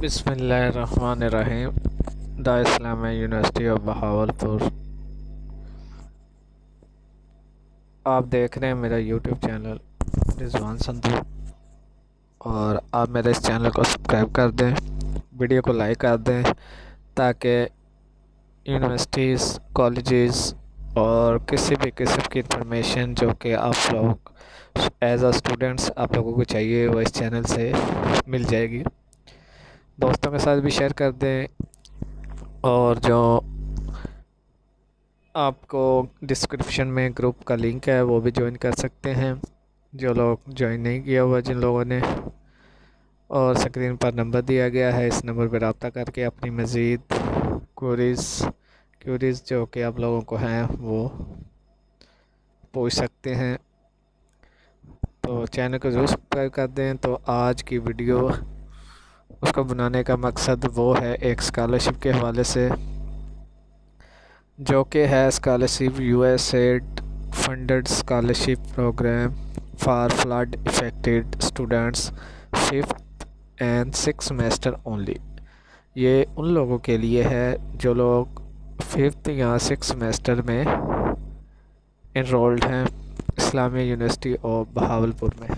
बिस्मिल्लाहिर्रहमानिर्रहीम। The Islamia university of Bahawalpur. आप देख रहे हैं मेरा यूट्यूब चैनल रिजवान संधू, और आप मेरे इस चैनल को सब्सक्राइब कर दें, वीडियो को लाइक कर दें, ताकि यूनिवर्सिटीज़, कॉलेजेस और किसी भी किस्म की इंफॉर्मेशन जो कि आप लोग एज आ स्टूडेंट्स आप लोगों को चाहिए वो इस चैनल से मिल जाएगी। दोस्तों के साथ भी शेयर कर दें, और जो आपको डिस्क्रिप्शन में ग्रुप का लिंक है वो भी ज्वाइन कर सकते हैं, जो लोग ज्वाइन नहीं किया हुआ जिन लोगों ने। और स्क्रीन पर नंबर दिया गया है, इस नंबर पर रब्ता करके अपनी मज़ीद क्यूरीज़ जो कि आप लोगों को हैं वो पूछ सकते हैं। तो चैनल को ज़रूर सब्सक्राइब कर दें। तो आज की वीडियो, उसको बनाने का मकसद वो है एक स्कॉलरशिप के हवाले से, जो कि है scholarship USAID funded scholarship program for flood affected students 5th and 6th semester only. ये उन लोगों के लिए है जो लोग 5th या 6th सेमेस्टर में इनरोल्ड हैं इस्लामिया यूनिवर्सिटी ऑफ बहावलपुर में।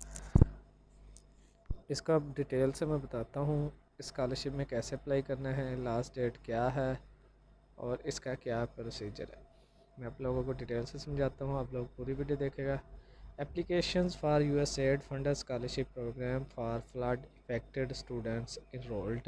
इसका डिटेल से मैं बताता हूँ, स्कॉलरशिप में कैसे अप्लाई करना है, लास्ट डेट क्या है और इसका क्या प्रोसीजर है। मैं आप लोगों को डिटेल से समझाता हूँ, आप लोग पूरी वीडियो देखेगा। Applications for USAID funded scholarship program for flood affected students enrolled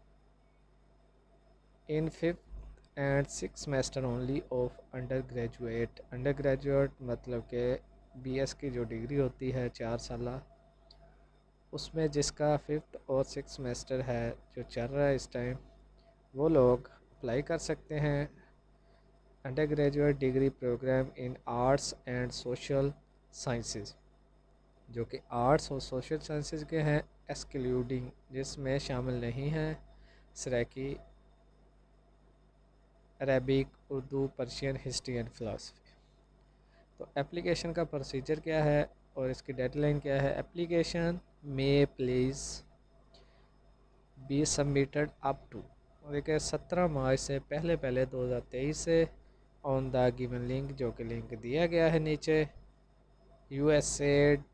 in 5th and 6th semester only of undergraduate मतलब कि बीएस की जो डिग्री होती है 4 साल, उसमें जिसका 5th और 6th सेमेस्टर है जो चल रहा है इस टाइम, वो लोग अप्लाई कर सकते हैं undergraduate degree program in arts and social sciences, जो कि आर्ट्स और सोशल साइंसेस के हैं, एक्सक्लूडिंग जिसमें शामिल नहीं हैं Saraiki, Arabic, Urdu, Persian, history and philosophy. तो एप्लीकेशन का प्रोसीजर क्या है और इसकी डेडलाइन क्या है। Application may please be submitted up to, देखिए 17 मार्च से पहले 2023 से ऑन द गिवन लिंक, जो कि लिंक दिया गया है नीचे, यूएसएड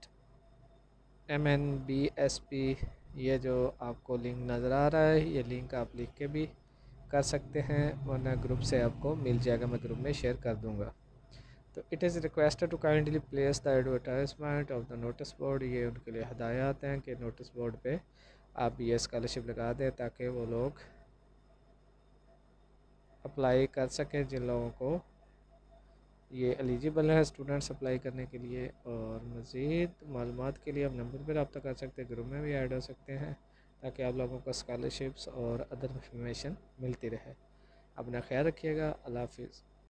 MNBSP, ये जो आपको लिंक नज़र आ रहा है, ये लिंक आप लिख के भी कर सकते हैं, वरना ग्रुप से आपको मिल जाएगा, मैं ग्रुप में शेयर कर दूंगा। तो it is requested to kindly place the advertisement of the notice board, ये उनके लिए हदायत हैं कि नोटिस बोर्ड पे आप ये स्कॉलरशिप लगा दें ताकि वो लोग अप्लाई कर सकें जिन लोगों को ये एलिजिबल है स्टूडेंट्स अप्लाई करने के लिए। और मज़ीद मालूमात के लिए आप नंबर पर रब्ता कर सकते हैं, ग्रुप में भी ऐड हो सकते हैं, ताकि आप लोगों को स्कॉलरशिप्स और अदर इंफॉर्मेशन मिलती रहे। अपना ख्याल रखिएगा। अल्लाह हाफिज़।